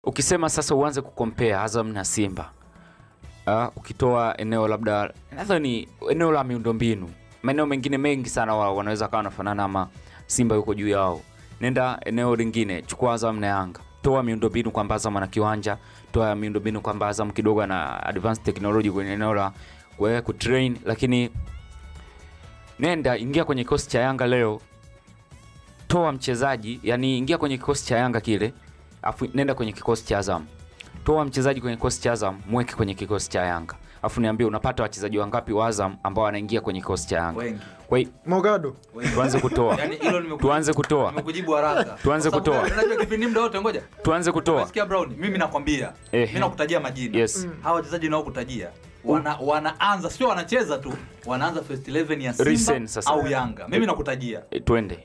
ukisema sasa uanze kucompare Azam na Simba. Ukitoa eneo labda nadhani eneo la miundombinu. Maeneo mengine mengi sana wanaweza kawa wanafanana ama Simba yuko juu yao. Nenda eneo lingine, chukua Azam na Yanga. Toa miundombinu kwamba Azam ana kiwanja, toa miundombinu kwamba Azam kidogo na advanced technology kwenye eneo la kutrain, lakini nenda ingia kwenye kikosi cha Yanga leo. Toa mchezaji, yani ingia kwenye kikosi cha Yanga kile, afu nenda kwenye kikosi cha Azam. Toa mchezaji kwenye kikosi cha Azam, mweke kwenye kikosi cha Yanga. Afu niambie unapata wachezaji wangapi wa Azam ambao wanaingia kwenye kikosi cha Yanga? Kwa hiyo Mogado tuanze kutoa. Yaani hilo tuanze kutoa. Nimekujibu haraka. Tuanze kutoa. Unajua kipindi muda wote ngoja. Tuanze kutoa. Unasikia Brown? Mimi nakwambia. Mimi nakutajia majina. Yes. Hawa wachezaji nao kutajia. Wanaanza sio wanacheza tu. Wanaanza first 11 ya Simba au Yanga. Mimi nakutajia. Twende.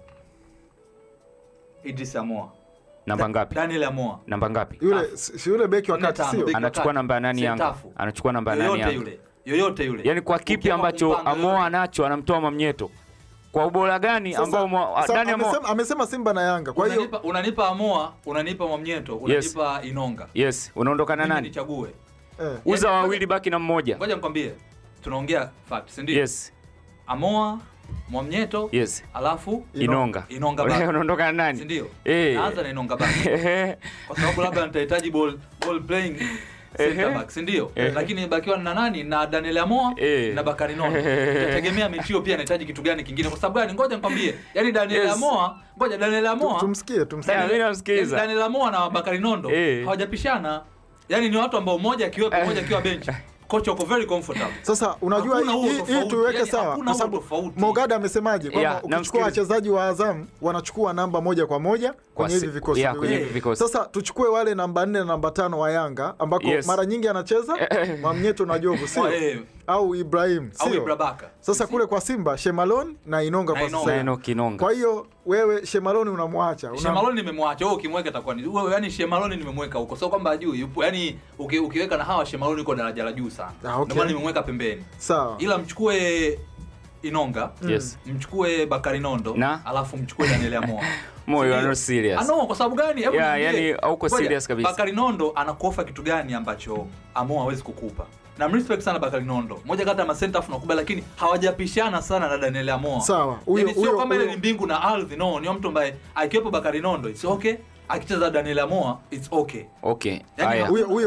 Idris Amoa. Namba ngapi? Daniel Amoa. Namba ngapi? Yule beki wakati sio. Anachukua namba nani Yanga? Anachukua namba nani Yanga? Yoyote yule. Yaani kwa kipi ambacho Amoa anacho anamtoa Mamnyeto? Kwa ubora gani ambao Dani Amoa amesema Simba na Yanga. Kwa hiyo unanipa Amoa, unanipa Mamnyeto, unanipa Inonga. Yes, unaondoka na nani? Nichague. Uza wawili baki na mmoja. Ngoja nikwambie. Tunaongea facts, ndio? Yes. Amoa, Mamnyeto, yes. Alafu Inonga baki. Unaondoka na nani? Ndio. Naanza na Inonga baki. Kwa sababu labda nitahitaji ball playing center back, ndio? Lakini bakiwa na nani? Na Daniel Amoa na Bakari Nondo. Itategemea mechi hiyo pia inahitaji kitu gani kingine. Kwa sababu gani? Ngoja nikwambie. Yaani Daniel Amoa, Daniel Amoa. Tumsikie. Mimi namsikiza. Daniel Amoa na Bakari Nondo hawajapishana. Yaani ni watu ambao mmoja akiwepo mmoja akiwa bench. Kocha uko very comfortable. Sasa unajua hii tuweke sawa kwa sababu Mogada amesemaje kwamba ukichukua wachezaji wa Azam wanachukua namba moja kwa moja kwenye hivi vikosi. Sasa tuchukue wale namba 4 na namba 5 wa Yanga ambako mara nyingi anacheza Mamnyeto na Jovu sio? Au Ibrahim sio? Au Ibrabaka. Sasa kule kwa Simba Shemalon na Inonga kwa sasa. Kwa hiyo wewe Shemalon unamwacha. Shemalon nimemwacha. Wewe ukimweka itakuwa ni wewe, yani Shemalon nimemweka huko. Sio kwamba juu yupo. Yani ukiweka na hawa Shemalon yuko daraja la juu sana. Ndio maana nimemweka pembeni. Sawa. Ila mchukue Inonga, mchukue Bakari Nondo, alafu mchukue Daniel Amoa. Moyo ana serious. Ano kwa sababu gani? Hebu yani hauko serious kabisa. Bakari Nondo anakuofa kitu gani ambacho Amoa hawezi kukupa? Na respect sana Bakari Nondo. Moja kati ya ma center half nakubali, lakini hawajapishana sana na Daniel Amoa. Sawa. Huyo sio kama ile ni mbingu na ardhi, no, ni mtu ambaye akiwepo Bakari Nondo it's okay. Akicheza Daniel Amoa it's okay. Okay. Haya.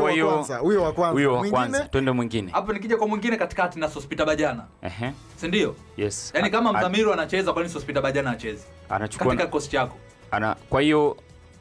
Huyo wa kwanza. Mwingine twende mwingine. Hapo nikija kwa mwingine katikati na Sospita Bajana. Si ndio? Yes. Yaani kama Mzamiru anacheza, kwa nini Sospita Bajana acheze? Anachukua katika kosi chako. Kwa hiyo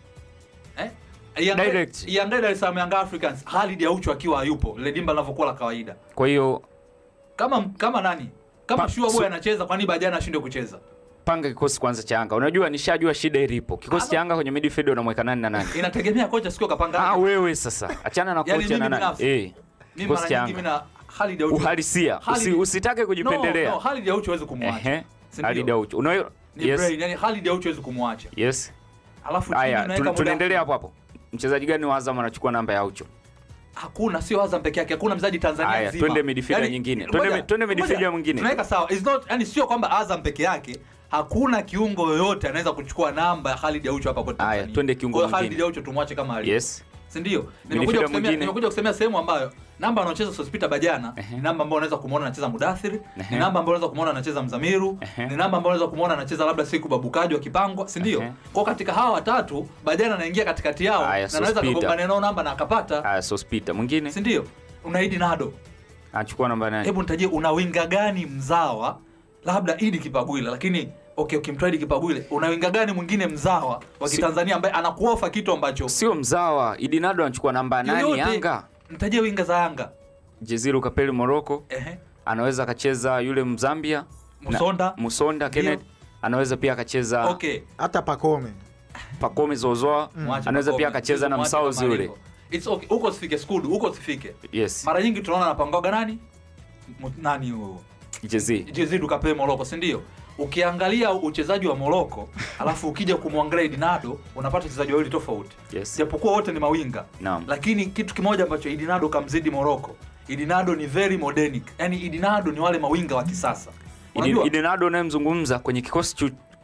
direct Yanga Dar es Salaam Young Africans Khalid Aucho akiwa hayupo, ile dimba linavyokuwa la kawaida. Kwa hiyo kama nani? Kama Shua Boy anacheza, kwa nini Bajana ashinde kucheza? Panga kikosi kwanza cha Yanga. Unajua nishajua shida ilipo. Kikosi cha Yanga kwenye midfield unamweka nani na nani? Inategemea kocha sikio kapanga. Wewe sasa. Achana na kocha na nani. Kikosi cha Yanga. Mimi na Khalid Aucho. Uhalisia. Usitake kujipendelea. No, Khalid Aucho hawezi kumwacha. Khalid Aucho. Unayo? Yes. Yani Khalid Aucho hawezi kumwacha. Yes. Alafu tunaendelea hapo. Mchezaji gani wa Azam anachukua namba ya Aucho? Hakuna, sio Azam peke yake. Hakuna mchezaji Tanzania nzima. Twende midfielder nyingine. Twende midfielder mwingine. Tunaweka sawa. It's not, yani sio kwamba Azam peke yake. Hakuna kiungo yoyote anaweza kuchukua namba ya Khalid Aucho hapa kwa Tanzania. Twende kiungo mwingine. Khalid Aucho tumwache kama alivyo. Yes. Si ndio? Nimekuja kusemea sehemu ambayo namba anaocheza Sospita Bajana ni namba ambayo unaweza kumuona anacheza Mudathir, ni namba ambayo unaweza kumuona anacheza Mzamiru, ni namba ambayo unaweza kumuona anacheza labda Siku Babukaji wakipangwa, si ndio? Kwa katika hawa watatu Bajana anaingia katikati yao na anaweza kugombana nao namba na akapata. Sospita mwingine. Si ndio? Unaidi Nado. Anachukua namba nani? Hebu nitajie una winga gani mzawa? Labda Idi Kipagwila, lakini ukimtrade Kipagwile, una winga gani mwingine mzawa wa Kitanzania ambaye anakuofa kitu ambacho sio mzawa? Idi Nado anachukua namba nani Yanga? Nitajie winga za Yanga. Jeziru Kapeli Morocco. Anaweza akacheza yule Mzambia. Musonda Kenneth. Anaweza pia akacheza hata Pakome Zozoa. Anaweza pia akacheza na Msauzi yule. It's okay. Huko usifike school, huko usifike. Yes. Mara nyingi tunaona anapangoga nani huyo? Jeziru Kapeli Morocco, si ndio? Ukiangalia uchezaji wa Morocco, alafu ukija kumwangalia Idinado, unapata wachezaji wawili tofauti. Japokuwa wote ni mawinga. Lakini kitu kimoja ambacho Idinado kamzidi Morocco, Idinado ni very modernic. Yaani Idinado ni wale mawinga wa kisasa. Idinado unayemzungumza kwenye kikosi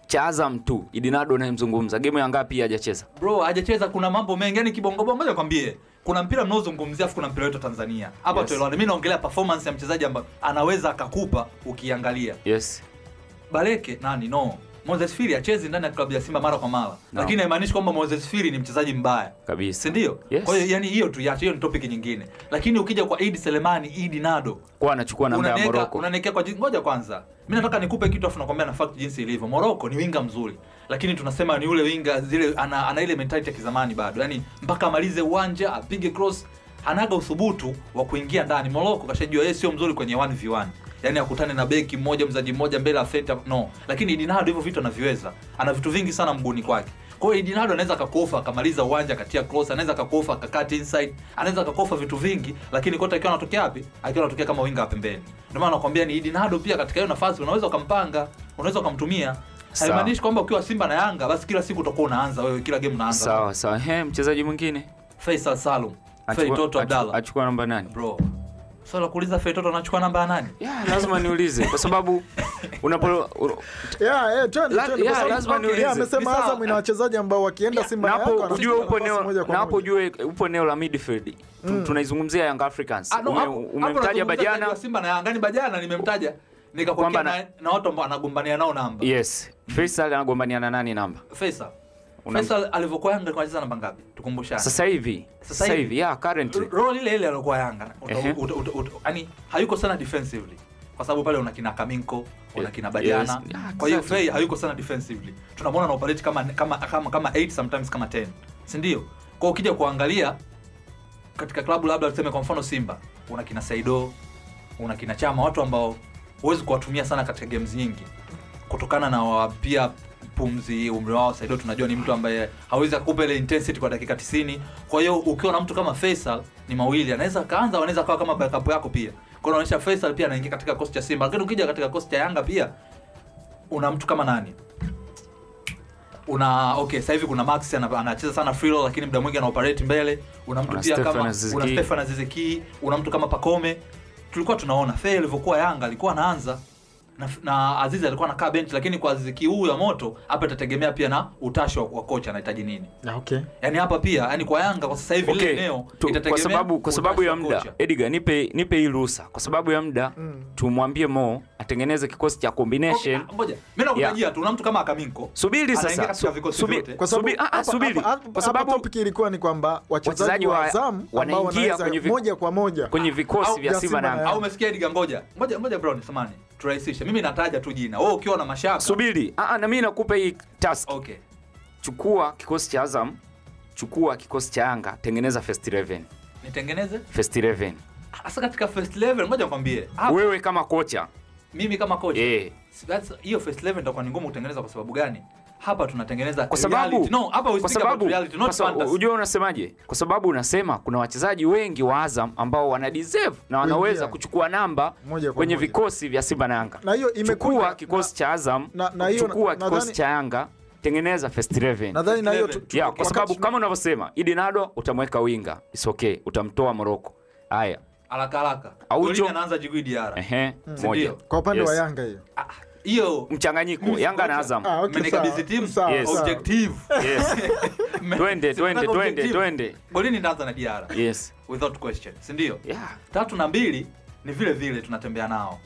cha Azam tu, Idinado unayemzungumza, game ya ngapi hajacheza? Bro, hajacheza, kuna mambo mengi. Yaani kibongo bongo, ngoja nikwambie. Kuna mpira mnaozungumzia afu kuna mpira wetu Tanzania. Hapa tuelewane. Mimi naongelea performance ya mchezaji ambaye anaweza akakupa ukiangalia. Yes. Baleke nani Moses Firi achezi ndani ya klabu ya Simba mara kwa mara. Lakini haimaanishi kwamba Moses Firi ni mchezaji mbaya kabisa. Si ndio? Yes. Kwa hiyo yani hiyo tu iache, hiyo ni topic nyingine. Lakini ukija kwa Eid Selemani, Idinado kwa anachukua namba ya Morocco. Unanekea kwa ngoja kwanza. Mimi nataka nikupe kitu afu nakwambia na fact jinsi ilivyo. Morocco ni winga mzuri. Lakini tunasema ni ule winga zile ana ile mentality ya kizamani bado. Yaani mpaka amalize uwanja, apige cross, anaga uthubutu wa kuingia ndani. Morocco kashajua yeye sio mzuri kwenye 1v1. Yaani akutane na beki mmoja mzaji mmoja mbele ya center lakini Idinado hivyo vitu anaviweza. Ana vitu vingi sana mguuni kwake. Kwa hiyo Idinado anaweza akakofa akamaliza uwanja katia cross, anaweza akakofa akakat inside, anaweza akakofa vitu vingi, lakini kote akiwa anatokea wapi? Akiwa anatokea kama winga pembeni. Ndio maana nakwambia ni Idinado pia katika hiyo nafasi unaweza ukampanga, unaweza ukamtumia. Haimaanishi kwamba ukiwa Simba na Yanga basi kila siku utakuwa unaanza wewe, kila game unaanza. Sawa. Mchezaji mwingine? Faisal Salum. Feitoto Abdalla. Achukua namba nani? Bro. Swala kuuliza Feitoto anachukua namba ya nani? Lazima niulize kwa sababu lazima niulize. Amesema Azam ina wachezaji ambao wakienda Simba na Yanga upo eneo la midfield. Tunaizungumzia Young Africans. Umemtaja Bajana. Simba na Yanga, ni Bajana nimemtaja. Nikakwambia na watu ambao anagombania nao namba. Yes. Faisal anagombania na nani namba? Faisal alivyokuwa Yanga kwa anacheza namba ngapi? Tukumbushane. Sasa hivi currently. Role ile alikuwa Yanga. Yaani hayuko sana defensively. Kwa sababu pale una kina Kaminko, una kina Bajana. Kwa hiyo Fei hayuko sana defensively. Tunamwona na operate kama 8 sometimes kama 10. Si ndio? Kwa ukija kuangalia katika klabu labda tuseme kwa mfano Simba, una kina Saido, una kina Chama, watu ambao huwezi kuwatumia sana katika games nyingi. Kutokana na pia pumzi, umri wao. Saido tunajua ni mtu ambaye hawezi kukupa ile intensity kwa dakika 90. Kwa hiyo ukiwa na mtu kama Faisal ni mawili, anaweza kaanza, anaweza kawa kama backup yako pia. Kwa hiyo inaonyesha Faisal pia anaingia katika kosti cha Simba. Lakini ukija katika kosti ya Yanga pia una mtu kama nani? Sasa hivi kuna Max anacheza sana free roll lakini muda mwingi ana operate mbele. Una mtu pia kama una Stefan Aziziki, una mtu kama Pakome. Tulikuwa tunaona Faisal alivyokuwa Yanga alikuwa anaanza na Aziz alikuwa anakaa bench, lakini kwa Aziziki huu ya moto hapa itategemea pia na utashi wa kocha anahitaji nini. Yaani hapa pia yani kwa Yanga kwa sasa hivi ile eneo itategemea kwa sababu ya muda. Edgar nipe hii ruhusa. Kwa sababu ya muda tumwambie Mo atengeneze kikosi cha combination. Ngoja. Mimi nakutajia tu una mtu kama Akaminko. Subiri sasa. Subiri. Kwa sababu topic ilikuwa ni kwamba wachezaji wa Azam wanaingia moja kwa moja kwenye vikosi vya Simba na Yanga. Au umesikia Edgar? Ngoja bro, samani. Turahisisha. Mimi nataja tu jina. Wewe ukiwa na mashaka. Subiri. Na mimi nakupa hii task. Chukua kikosi cha Azam, chukua kikosi cha Yanga, tengeneza first 11. Nitengeneze? First 11. Sasa katika first 11 ngoja nikwambie. Wewe kama kocha. Mimi kama kocha. Hiyo first 11 itakuwa ni ngumu kutengeneza kwa sababu gani? Hapa tunatengeneza kwa sababu reality. Hapa we speak about reality, not fantasy. Unajua unasemaje? Kwa sababu unasema kuna wachezaji wengi wa Azam ambao wana deserve na wanaweza kuchukua namba kwenye vikosi vya Simba na Yanga. Na hiyo imekuwa kikosi cha Azam, chukua kikosi cha Yanga, tengeneza first 11. Nadhani na hiyo kwa sababu kama unavyosema Idinado utamweka winga, it's okay, utamtoa Morocco. Haya. Haraka. Golini anaanza Jigui Diara. Moja. Kwa upande wa Yanga hiyo mchanganyiko Yanga na Azam. Mmekabidhi team objective. Twende. Golini anaanza na Diara. Yes. Without question. Si ndio? 3 na 2 ni vile tunatembea nao.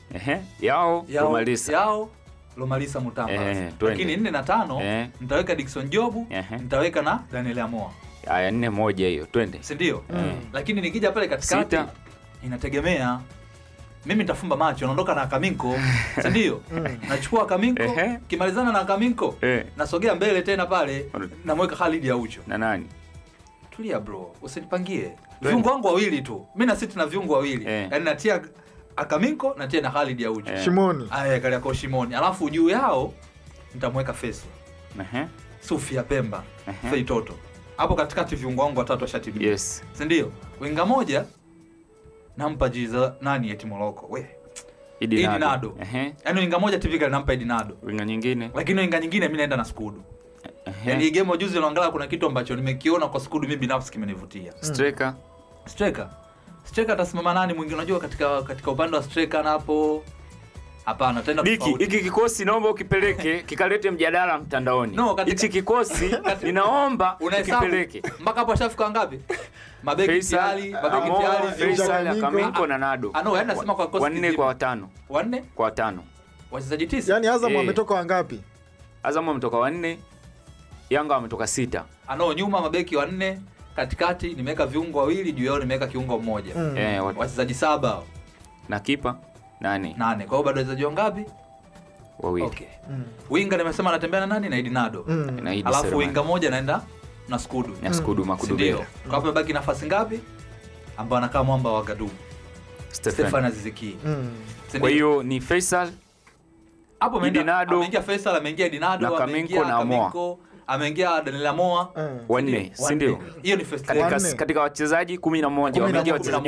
Yao Lomalisa Mutamba. Lakini 4 na 5 nitaweka Dickson Jobu, nitaweka na Daniel Amoa. 4-1 hiyo. Twende. Si ndio? Lakini nikija pale katikati inategemea. Mimi nitafumba macho, naondoka na Kaminko, si ndio? Nachukua Kaminko, kimalizana na Kaminko, nasogea mbele tena pale, namweka Khalid ya Ucho. Na nani? Tulia bro, usinipangie. Viungo wangu wawili tu. Mimi na siti na viungo wawili. Yaani natia Akaminko, natia na Khalid ya Ucho. Shimoni. Kale kwa Shimoni. Alafu juu yao nitamweka Feso. Sufia Pemba, Feitoto. Hapo katikati viungo wangu watatu washatibia. Yes. Si ndio? Winga moja nampa jiza nani eti Morocco. Idinado. Yaani winga moja typical nampa Idinado. Winga nyingine. Lakini winga nyingine mimi naenda na Skudu. Yaani game juzi naangalia kuna kitu ambacho nimekiona kwa Skudu mimi binafsi kimenivutia. Striker atasimama nani mwingine unajua katika upande wa striker na hapo Hapana, tena tofauti. Hiki kikosi naomba ukipeleke kikalete mjadala mtandaoni. Hichi kikosi ninaomba ukipeleke. Mpaka hapo ashafika ngapi? Mabeki tayari, Faisal, Kaminko na Nado. Yaani nasema kwa kikosi 4 kwa 5. 4 kwa 5. Wachezaji 9. Yaani Azam wametoka wangapi? Azam wametoka 4. Yanga wametoka 6. Nyuma mabeki 4, katikati nimeweka viungo wawili, juu yao nimeweka kiungo mmoja. Wachezaji 7 na kipa 8. Kwa hiyo bado wachezaji wangapi? Wawili. Okay. Winga nimesema anatembea na nani? Na Idinado. Alafu winga moja naenda na Skudu. Na Skudu Makudu. Kwa hapo baki nafasi ngapi? Ambao anakaa mwamba wa Gadu. Stefan Aziziki. Kwa hiyo ni Faisal. Hapo ameingia Faisal, ameingia Idinado, ameingia Kaminko, ameingia Daniel Moa. 4, si ndio? Hiyo ni first katika wachezaji 11 wameingia wachezaji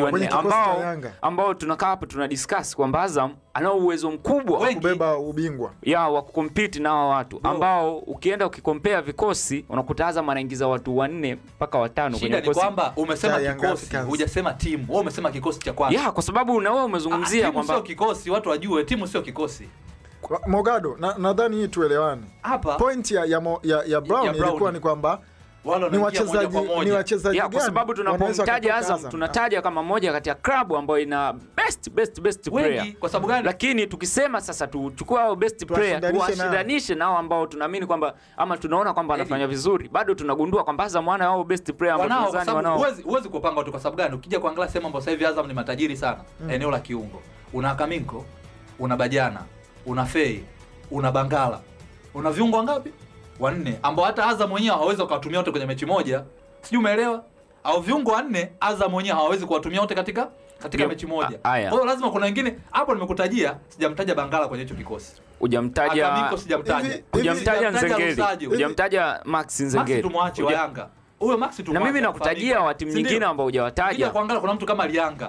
4 ambao tunakaa hapa tuna discuss kwamba Azam ana uwezo mkubwa wa kubeba ubingwa. Wa kucompete na hao watu ambao ukienda ukikompea vikosi unakuta Azam anaingiza watu 4 mpaka 5 kwenye kikosi. Shida ni kwamba umesema kikosi, hujasema timu. Wewe umesema kikosi cha kwanza. Kwa sababu na wewe umezungumzia kwamba sio kikosi, watu wajue timu sio kikosi. Mogado, nadhani hii tuelewane. Point ya Brown ilikuwa ni kwamba ni wachezaji gani? Kwa sababu tunapomtaja Azam tunataja kama moja kati ya klabu ambayo ina best player. Kwa sababu gani? Lakini tukisema sasa tuchukue hao best player tuwashindanishe nao ambao tunaamini kwamba ama tunaona kwamba anafanya vizuri, bado tunagundua kwamba Azam wana hao best player ambao wanao. Huwezi kupanga watu kwa sababu gani? Ukija kuangalia sema ambao sasa hivi Azam ni matajiri sana eneo la kiungo. Una Kaminko, una Bajana, una Fei, una Bangala. Una viungo ngapi? 4 ambao hata Azam mwenyewe hawezi kuwatumia wote kwenye mechi moja. Sijui umeelewa? Au viungo 4 Azam mwenyewe hawezi kuwatumia wote katika mechi moja. Kwa hiyo lazima kuna wengine hapo nimekutajia, sijamtaja Bangala kwenye hicho kikosi. Hujamtaja Kaminko, sijamtaja. Hujamtaja Nzengeli. Hujamtaja Max Nzengeli. Max tumwache wa Yanga. Huyo Max tumwache. Na mimi nakutajia wa timu nyingine ambao hujawataja. Kija kuangalia kuna mtu kama Yanga.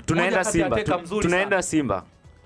Tunaenda Simba.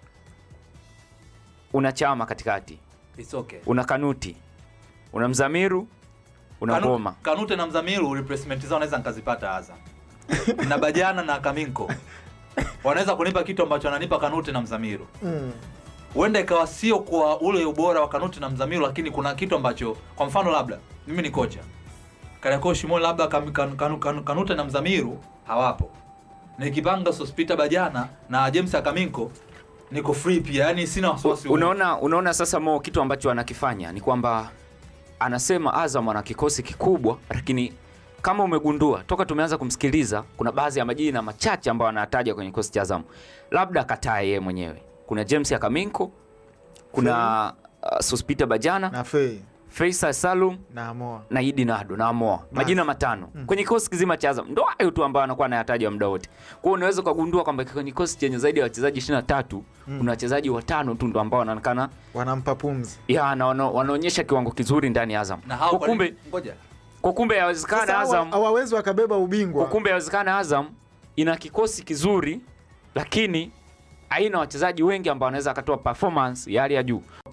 Una Chama katikati. It's okay. Una Kanuti. Una Mzamiru, una Ngoma. Kanute na Mzamiru replacement zao naweza nikazipata Azam. Na Bajana na Kaminko. Wanaweza kunipa kitu ambacho ananipa Kanute na Mzamiru. Huenda ikawa sio kwa ule ubora wa Kanute na Mzamiru, lakini kuna kitu ambacho kwa mfano labda mimi ni kocha. Karakoshi mmoja labda Kanute na Mzamiru hawapo. Nikipanga Sospita Bajana na James Kaminko niko free pia, yani sina wasiwasi. Unaona sasa Mo kitu ambacho anakifanya ni kwamba anasema Azam ana kikosi kikubwa, lakini kama umegundua toka tumeanza kumsikiliza kuna baadhi ya majina machache ambayo anataja kwenye kikosi cha Azam. Labda katae yeye mwenyewe. Kuna James Kaminko, kuna Sospita Bajana na Faisal Salum na Idinado na Moa. Majina 5. Kwenye kikosi kizima cha Azam ndio hayo tu ambao anakuwa anayataja muda wote. Kwa hiyo unaweza kugundua kwamba kwenye kikosi chenye zaidi ya wachezaji 23 kuna wachezaji 5 tu ndio ambao wanaonekana wanampa pumzi. Na wanaonyesha kiwango kizuri ndani ya Azam. Kwa kumbe yawezekana Azam hawawezi wakabeba ubingwa. Kwa kumbe yawezekana Azam ina kikosi kizuri lakini haina wachezaji wengi ambao wanaweza akatoa performance ya hali ya juu.